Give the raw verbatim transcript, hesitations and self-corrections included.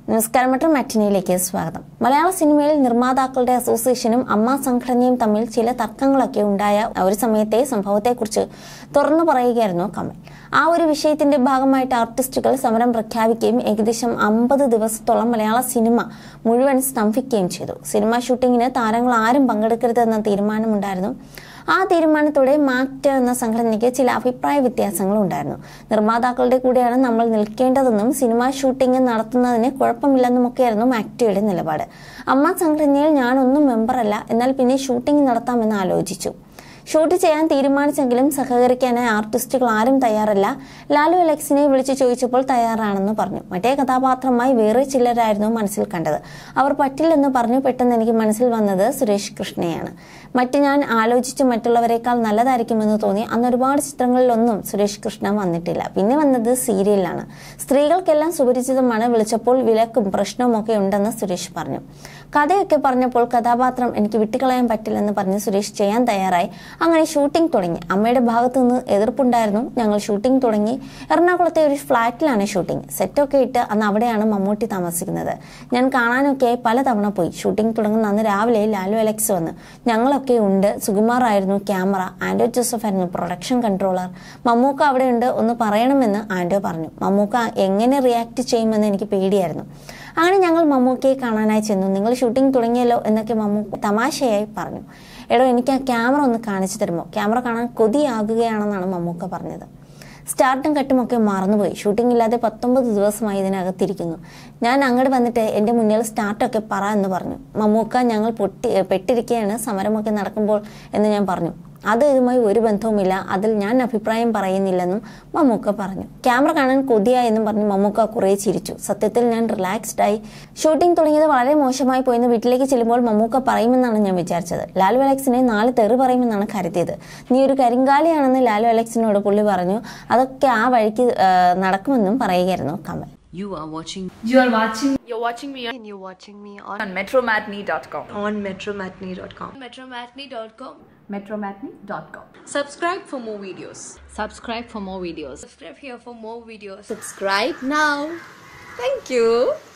നമസ്കാരം, മെട്രോ മാറ്റിനിയിലേക്ക് സ്വാഗതം. മലയാള സിനിമയിൽ നിർമ്മാതാക്കളുടെ അസോസിയേഷനും അമ്മ സംഘടനയും തമ്മിൽ ചില തർക്കങ്ങളൊക്കെ ഉണ്ടായ ഒരു സമയത്തെ സംഭവത്തെക്കുറിച്ച് തുറന്നു പറയുകയായിരുന്നു കമൽ. ആ ഒരു വിഷയത്തിന്റെ ഭാഗമായിട്ട് ആർട്ടിസ്റ്റുകൾ സമരം പ്രഖ്യാപിക്കുകയും ഏകദേശം അമ്പത് ദിവസത്തോളം മലയാള സിനിമ മുഴുവൻ സ്തംഭിക്കുകയും ചെയ്തു. സിനിമ ഷൂട്ടിങ്ങിന് താരങ്ങൾ ആരും പങ്കെടുക്കരുതെന്ന തീരുമാനമുണ്ടായിരുന്നു. ആ തീരുമാനത്തോടെ മാക്ട് എന്ന സംഘടനയ്ക്ക് ചില അഭിപ്രായ വ്യത്യാസങ്ങൾ ഉണ്ടായിരുന്നു. നിർമ്മാതാക്കളുടെ കൂടെയാണ് നമ്മൾ നിൽക്കേണ്ടതെന്നും സിനിമ ഷൂട്ടിംഗ് നടത്തുന്നതിന് കുഴപ്പമില്ലെന്നുമൊക്കെയായിരുന്നു മാക്ടയുടെ നിലപാട്. അമ്മ സംഘടനയിൽ ഞാനൊന്നും മെമ്പറല്ല, എന്നാൽ പിന്നെ ഷൂട്ടിംഗ് നടത്താമെന്ന് ആലോചിച്ചു. ഷൂട്ട് ചെയ്യാൻ തീരുമാനിച്ചെങ്കിലും സഹകരിക്കാനായി ആർട്ടിസ്റ്റുകൾ ആരും തയ്യാറല്ല. ലാലു അലക്സിനെ വിളിച്ചു ചോദിച്ചപ്പോൾ തയ്യാറാണെന്ന് പറഞ്ഞു. മറ്റേ കഥാപാത്രമായി വേറെ ചിലരായിരുന്നു മനസ്സിൽ കണ്ടത്. അവർ പറ്റില്ലെന്ന് പറഞ്ഞു. പെട്ടെന്ന് എനിക്ക് മനസ്സിൽ വന്നത് സുരേഷ് കൃഷ്ണയാണ്. മറ്റ് ഞാൻ ആലോചിച്ച് മറ്റുള്ളവരെക്കാൾ നല്ലതായിരിക്കുമെന്ന് തോന്നി. അന്ന് ഒരുപാട് ചിത്രങ്ങളിലൊന്നും സുരേഷ് കൃഷ്ണ വന്നിട്ടില്ല. പിന്നെ വന്നത് സീരിയലാണ്. സ്ത്രീകൾക്കെല്ലാം സുപരിചിതമാണ്. വിളിച്ചപ്പോൾ വിലക്കും പ്രശ്നവും ഒക്കെ ഉണ്ടെന്ന് സുരേഷ് പറഞ്ഞു. കഥയൊക്കെ പറഞ്ഞപ്പോൾ കഥാപാത്രം എനിക്ക് വിട്ടുകളയാൻ പറ്റില്ലെന്ന് പറഞ്ഞ് സുരേഷ് ചെയ്യാൻ തയ്യാറായി. അങ്ങനെ ഷൂട്ടിംഗ് തുടങ്ങി. അമ്മയുടെ ഭാഗത്തു നിന്ന് എതിർപ്പുണ്ടായിരുന്നു. ഞങ്ങൾ ഷൂട്ടിംഗ് തുടങ്ങി. എറണാകുളത്തെ ഒരു ഫ്ളാറ്റിലാണ് ഷൂട്ടിംഗ്. സെറ്റൊക്കെ ഇട്ട് അന്ന് അവിടെയാണ് മമ്മൂട്ടി താമസിക്കുന്നത്. ഞാൻ കാണാനൊക്കെ പലതവണ പോയി. ഷൂട്ടിംഗ് തുടങ്ങുന്ന അന്ന് രാവിലെ ലാലു അലക്സ് വന്ന്. ഞങ്ങളൊക്കെ ഉണ്ട്. സുകുമാർ ആയിരുന്നു ക്യാമറ, ആൻഡോ ജോസഫ് ആയിരുന്നു പ്രൊഡക്ഷൻ കൺട്രോളർ. മമ്മൂക്ക അവിടെ ഉണ്ട്, ഒന്ന് പറയണമെന്ന് ആൻഡോ പറഞ്ഞു. മമ്മൂക്ക എങ്ങനെ റിയാക്ട് ചെയ്യുമെന്ന് എനിക്ക് പേടിയായിരുന്നു. അങ്ങനെ ഞങ്ങൾ മമ്മൂക്കയെ കാണാനായി ചെന്നു. നിങ്ങൾ ഷൂട്ടിംഗ് തുടങ്ങിയല്ലോ എന്നൊക്കെ മമ്മൂക്ക തമാശയായി പറഞ്ഞു. എടോ, എനിക്ക് ആ ക്യാമറ ഒന്ന് കാണിച്ചു തരുമോ? ക്യാമറ കാണാൻ കൊതിയാകുകയാണെന്നാണ് മമ്മൂക്ക പറഞ്ഞത്. സ്റ്റാർട്ടും കട്ടുമൊക്കെ മറന്നുപോയി. ഷൂട്ടിംഗ് ഇല്ലാതെ പത്തൊമ്പത് ദിവസമായി ഇതിനകത്തിരിക്കുന്നു. ഞാൻ അങ്ങോട്ട് വന്നിട്ട് എൻ്റെ മുന്നിൽ സ്റ്റാർട്ടൊക്കെ പറ എന്ന് പറഞ്ഞു. മമ്മൂക്ക ഞങ്ങൾ പൊട്ടി പെട്ടിരിക്കുകയാണ് സമരമൊക്കെ നടക്കുമ്പോൾ എന്ന് ഞാൻ പറഞ്ഞു. അത് ഇതുമായി ഒരു ബന്ധവുമില്ല, അതിൽ ഞാൻ അഭിപ്രായം പറയുന്നില്ലെന്നും മമ്മൂക്ക പറഞ്ഞു. ക്യാമറ കാണാൻ കൊതിയായെന്നും പറഞ്ഞ് മമ്മൂക്ക കുറേ ചിരിച്ചു. സത്യത്തിൽ ഞാൻ റിലാക്സ്ഡ് ആയി. ഷൂട്ടിംഗ് തുടങ്ങിയത് വളരെ മോശമായി പോയെന്ന് വീട്ടിലേക്ക് ചെല്ലുമ്പോൾ മമ്മൂക്ക പറയുമെന്നാണ് ഞാൻ വിചാരിച്ചത്. ലാലു അലക്സിനെ നാല് തെറി പറയുമെന്നാണ് കരുതിയത്. നീ ഒരു കരിങ്കാലിയാണെന്ന് ലാലു അലക്സിനോട് പുള്ളി പറഞ്ഞു. അതൊക്കെ ആ വഴിക്ക് നടക്കുമെന്നും പറയുകയായിരുന്നു Kamal. You are watching. You are watching. You're watching me. And you're watching me on, On metro matinee dot com. on metromatney dot com. metromatney dot com. metro matinee dot com. Subscribe for more videos. Subscribe for more videos. Subscribe here for more videos. Subscribe now. Thank you.